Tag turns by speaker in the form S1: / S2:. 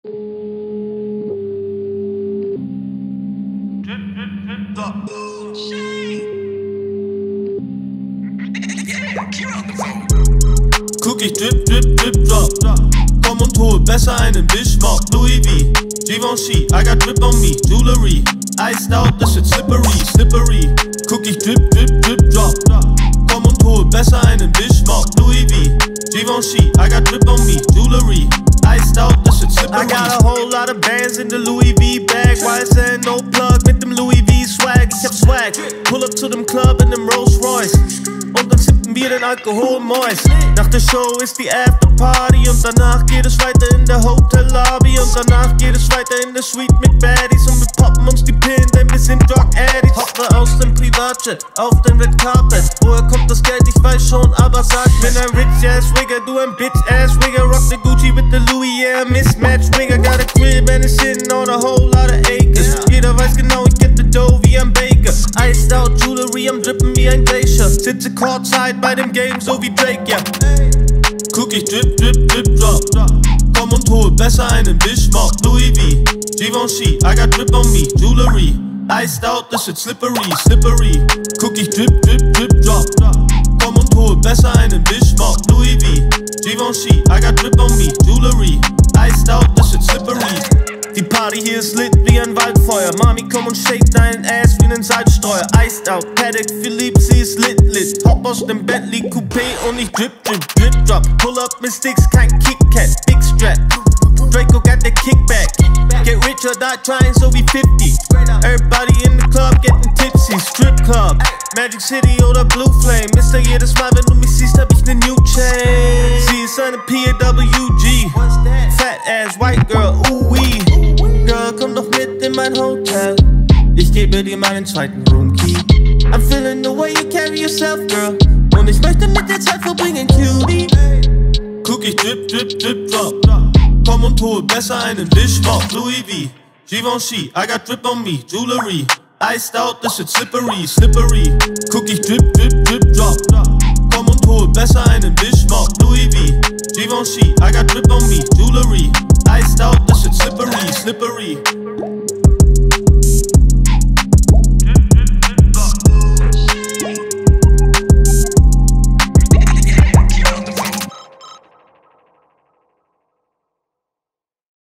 S1: Guck, ich drip, drip, drip, drop. Komm und hol besser einen Wischmopp. Louis V, Givenchy, I got drip on me. Jewelry, iced out, this shit slippery, slippery. Guck, ich drip, drip, drip, drop. Komm und hol besser einen Wischmopp. Louis V, Givenchy, I got drip on me. Jewelry, iced out, this shit slippery. I got a whole lot of bands in the Louis V bag. Why is there no plug mit dem Louis V swag? Ich hab Swag, pull up to dem Club in dem Rolls Royce. Und dann sippen wir den Alkohol moist. Nach der Show ist die Afterparty und danach geht es weiter in der Hotellobby. Und danach geht es weiter in der Suite mit Baddies. Und wir poppen uns die Pillen, denn wir sind Drug Addicts. Hoppe aus dem Privatjet auf den Red Carpet. Woher kommt das Geld? Ich weiß schon, aber sag, bin ein Rich-Ass-Wigger, du ein Bitch-Ass-Wigger. Rock the Gucci with the Louis, yeah, Mismatch-Wigger. Got a crib and it's sitting on a whole lot of acres. Jeder weiß genau, ich get the dough wie ein Baker. Iced out Jewelry, am drippen wie ein Glacier. Sitze Courtside bei dem Game, so wie Drake, ja. Guck, ich drip, drip, drip, drop. Komm und hol besser einen Wischmopp. Louis V, Givenchy, I got drip on me. Jewelry, iced out, this shit slippery, slippery. Guck, ich drip, drip, drip, drop. Komm und hol besser einen Wischmopp. Louis V, Givenchy, I got drip on me. Jewelry, iced out, this shit slippery. Die Party hier ist lit wie ein Waldfeuer. Mami, komm und shake deinen Ass wie nen Salzstreuer. Iced out, Paddock, Philippe, sie ist lit, lit. Hopp aus dem Bentley Coupé und ich drip, drip, drip, drop. Pull up mit Sticks, kein Kickcat, Big Strap. Draco got the kickback. Get rich or die trying, so we 50. Everybody in the club getting tipsy. Strip Club, Magic City oder Blue Flame. Mister, jedes Mal, wenn du mich siehst, hab ich ne New Chain. Sie ist eine PWG. Fat ass, white girl, ooh-wee. Girl, komm doch mit in mein Hotel. Ich gebe dir meinen zweiten Roomkey. I'm feeling the way you carry yourself, girl. Und ich möchte mit dir Zeit verbringen, Cutie. Guck, ich drip, drip, drip, drop. Komm und hol besser einen Wischmopp. Louis V, Givenchy, I got drip on me. Jewelry, iced out, this shit slippery, slippery. Guck, ich drip, drip, drip, drop. Komm und hol besser einen Wischmopp. Louis V, Givenchy, I got drip on me. Jewelry, iced out, this shit slippery, slippery.